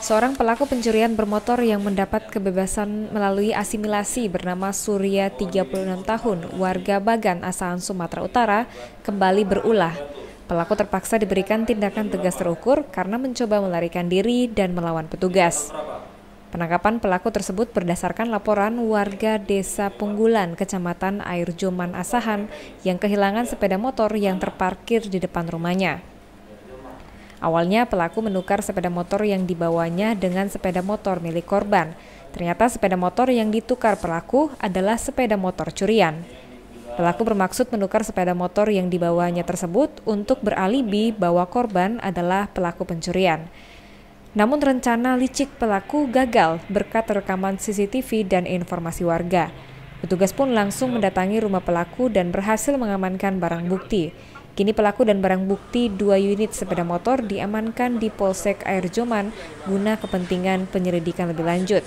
Seorang pelaku pencurian bermotor yang mendapat kebebasan melalui asimilasi bernama Surya 36 tahun, warga Bagan, Asahan, Sumatera Utara, kembali berulah. Pelaku terpaksa diberikan tindakan tegas terukur karena mencoba melarikan diri dan melawan petugas. Penangkapan pelaku tersebut berdasarkan laporan warga Desa Punggulan, Kecamatan Air Joman, Asahan, yang kehilangan sepeda motor yang terparkir di depan rumahnya. Awalnya pelaku menukar sepeda motor yang dibawanya dengan sepeda motor milik korban. Ternyata sepeda motor yang ditukar pelaku adalah sepeda motor curian. Pelaku bermaksud menukar sepeda motor yang dibawanya tersebut untuk beralibi bahwa korban adalah pelaku pencurian. Namun rencana licik pelaku gagal berkat rekaman CCTV dan informasi warga. Petugas pun langsung mendatangi rumah pelaku dan berhasil mengamankan barang bukti. Kini pelaku dan barang bukti 2 unit sepeda motor diamankan di Polsek Air Joman guna kepentingan penyelidikan lebih lanjut.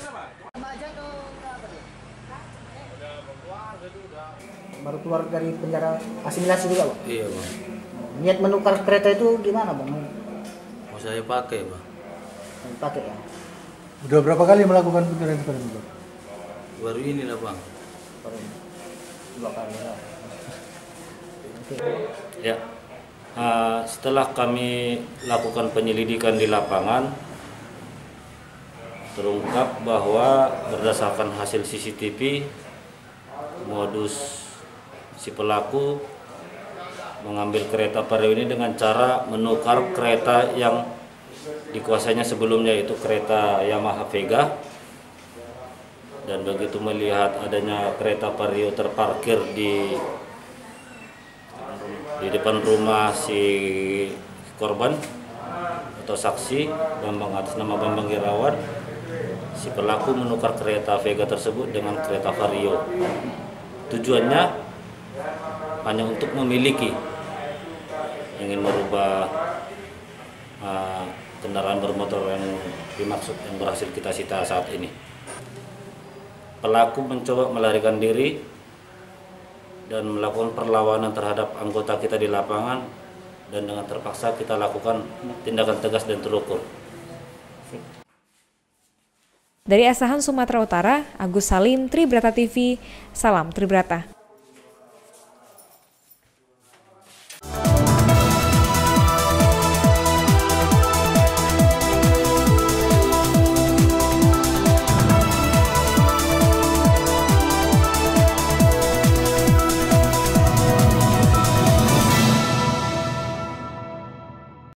Baru keluar dari penjara asimilasi juga, Bang? Iya, Bang. Niat menukar kereta itu gimana, Bang? Mau saya pakai, Bang. Pakai ya? Udah berapa kali melakukan pencurian sepeda motor? Baru ini lah, Bang. Baru 2 kali ya. Ya, setelah kami lakukan penyelidikan di lapangan, terungkap bahwa berdasarkan hasil CCTV, modus si pelaku mengambil kereta Vario ini dengan cara menukar kereta yang dikuasainya sebelumnya, yaitu kereta Yamaha Vega. Dan begitu melihat adanya kereta Vario terparkir di depan rumah si korban atau saksi atas nama Bambang Irawan, si pelaku menukar kereta Vega tersebut dengan kereta Vario. Tujuannya hanya untuk memiliki, ingin merubah kendaraan bermotor yang dimaksud yang berhasil kita sita saat ini. Pelaku mencoba melarikan diri dan melakukan perlawanan terhadap anggota kita di lapangan, dan dengan terpaksa kita lakukan tindakan tegas dan terukur. Dari Asahan, Sumatera Utara, Agus Salim, Tribrata TV, salam Tribrata.